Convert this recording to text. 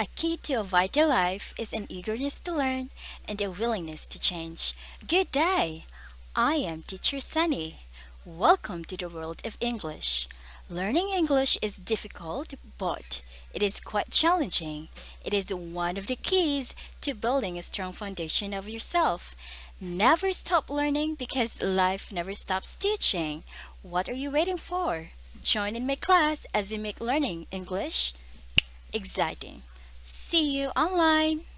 A key to a vital life is an eagerness to learn and a willingness to change. Good day! I am Teacher Sunny. Welcome to the world of English. Learning English is difficult, but it is quite challenging. It is one of the keys to building a strong foundation of yourself. Never stop learning because life never stops teaching. What are you waiting for? Join in my class as we make learning English exciting. See you online.